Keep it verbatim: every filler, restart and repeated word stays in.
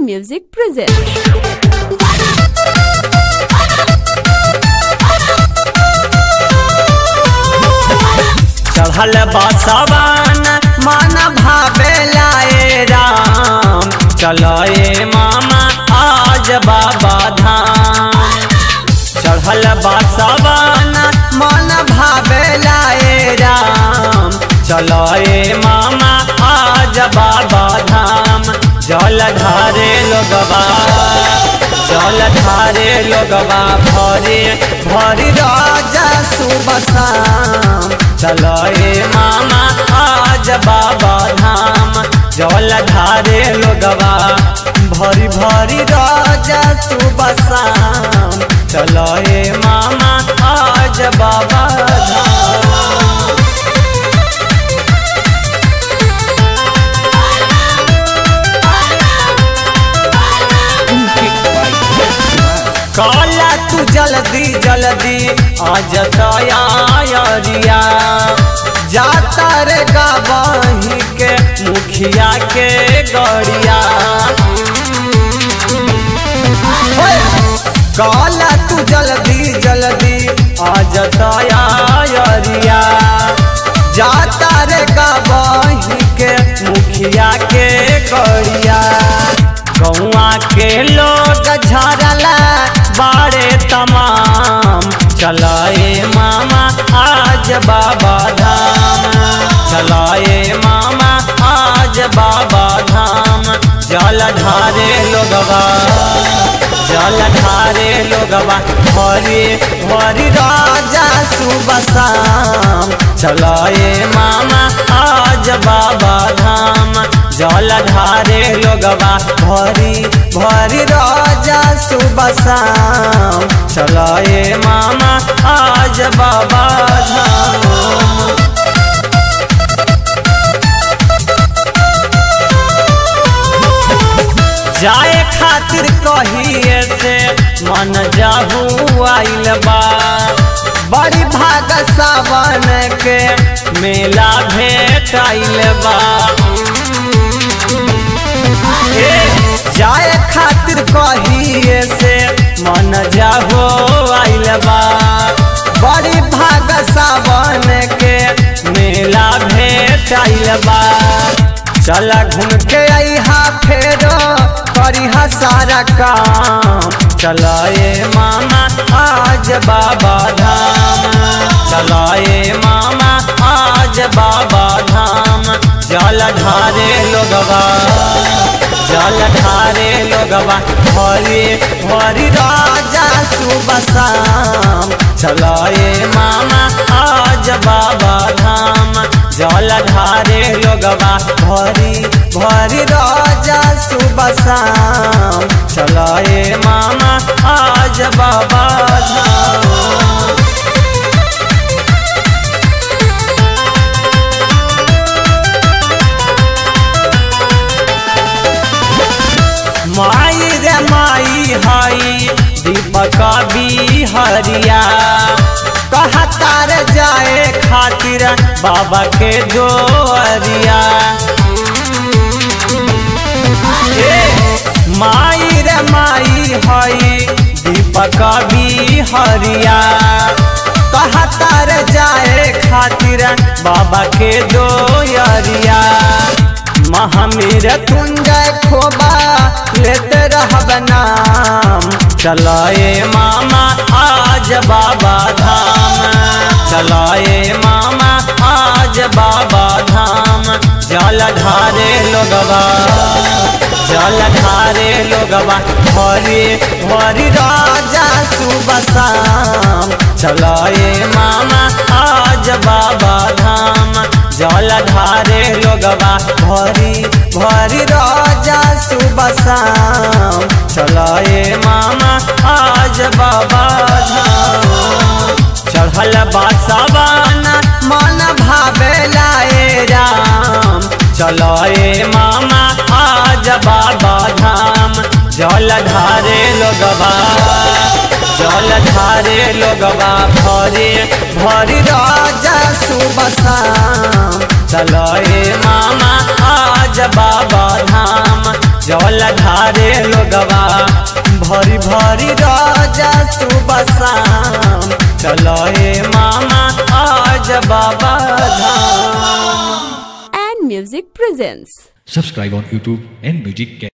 Music presents. चढ़ल बसवन मन भावे लाए राम, चलाए मामा आज बाबा धाम। चढ़ल बसवन मन भावे लाए राम, चलाए मामा आज बाबा धाम। जल धारे लोगवा जल धारे लोगवा भरे भरी राजा सुबह शाम, चलाए मामा आज बाबा धाम। जल धारे लोगवा भरी भरी राजा सुबह शाम, चलाए मामा आज बाबा धाम। काला तू जल्दी जल्दी आज तैयारिया, जाता रे गावही के मुखिया के गड़िया। काला तू जल्दी जल्दी आज तैयारिया, जाता रे गावही के मुखिया के गड़िया। गौआ के लोग झरला बारे तमाम, चलाए मामा आज बाबा धाम। चलाए मामा आज बाबा धाम। जल धारे लोगवा जल धारे लोगवा भरी भरी राजा सुबह शाम, चलाए मामा आज बाबा धाम। जल धारे लोगवा भरी भरी राजा सुबह शाम, चलाए मामा आज बाबा धाम। जाए खातिर कहिए से मन जाहू आइल बा, बड़ी भाग सावन के मेला भेट आइल बा। जाए खातिर कहिए से मन जाहो आइल बा, बड़ी भाग सावन के मेला भेट आइल बा। चला घूम के आइहा फेरो करिहा सारा काम, चलाए मामा आज बाबा धाम। चलाए मामा आज बाबा धाम। जल धारे लोगवा जल धारे लोगवा भरी भरी राजा सुबह शाम, चलाए मामा आज बाबा धाम। जल धारे लोगवा भरी भरी राजा सुबह शाम, चलाए मामा आज बाबा धाम। माई रे माई हाई दीपक बिहरिया, कहता रे जाए खातिर बाबा के जोरिया। माई रे माई हाई दीपक बिहरिया, कहता रे जाए खातिर बाबा के जोरिया। महामीर तुंजय खोबा लेते रहब नाम, चलाए मामा आज बाबा धाम। चलाए मामा आज बाबा धाम। जल धारे लोगवा जल धारे लोगवा भरी भरी राजा सुबह शाम, चलाए मामा आज बाबा धाम। जल धारे लोगवा भरी भरी राजा सुबह शाम, चलाए मामा आज बाबा धाम। चढ़ल बसवन मन भावे लाए राम, चलाए मामा आज बाबा धाम। जल धारे लोगवा जल धारे लोगवा भरे भरी राजा सुबह शाम चलो ए मामा आज बाबा धाम जल धारे लोगवा भरी भरी राजा सुबह शाम चलो ए मामा आज Baba Dham. And Music presents. Subscribe on YouTube and Music.